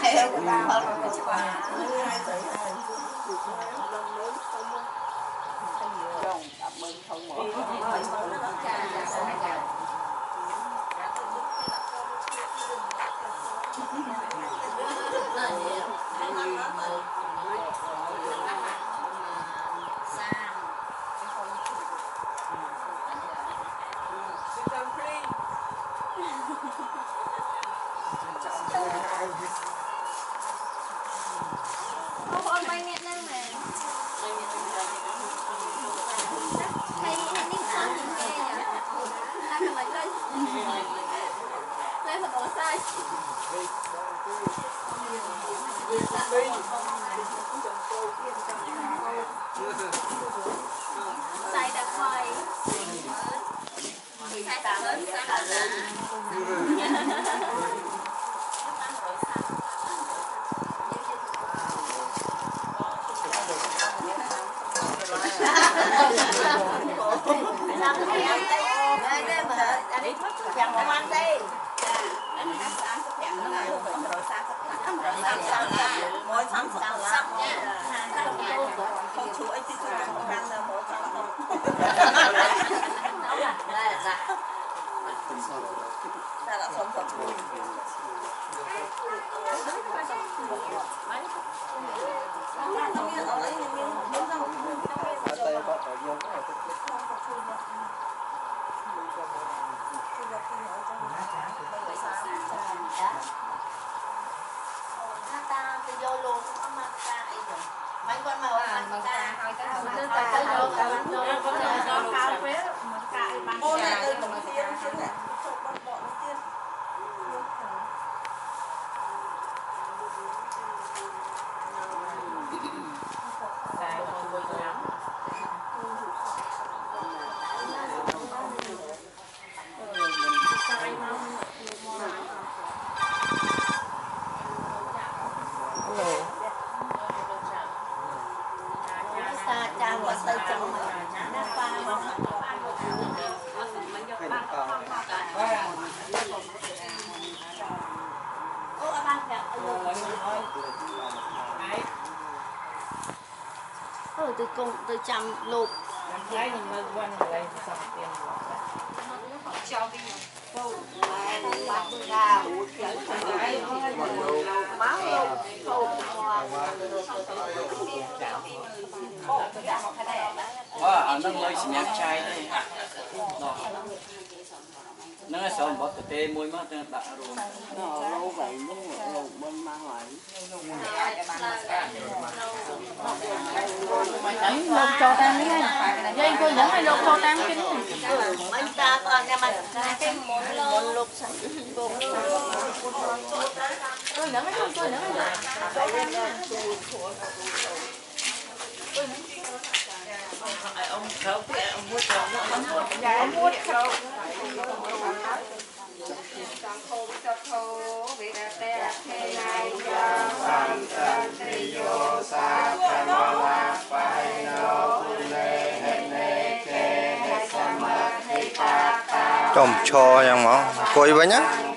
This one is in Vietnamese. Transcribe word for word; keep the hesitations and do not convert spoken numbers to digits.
Xài đặc khoai. Xài lớn xài lớn. Chẳng có ăn đây. Mỗi tháng sáu sắp nha. Không chú ấy chứ tôi không ăn là mỗi tháng không. Dạ dạ. Dạ là không thật vui. Ta tôi vô luôn không ăn ta ấy rồi mấy con mà ăn ta thôi cái không ăn ta tới vô cả ăn vô có cao phế mà cài bằng ô này từ đầu tiên chứ này bọn bọn tiên tôi cùng tôi chăm lục lấy mình mới quanh lấy xong tiền cho đi câu này bắt ra máu Wah, anda mulai senyap cai ni. Nang sao bot tê môi mà tao đặt rồi. Nó lâu vậy nó bên mang lại. Đấy, lột cho tan đi anh. Dây cô dẫn hay lột cho tan kính. Mấy ta còn nhà mình cái món món lột sẵn cô. Tôi dẫn không, tôi dẫn Ông khâu thì ông mua trâu nó ông mua. Dạ ông mua trâu. Trồng cho yang mau koi banyak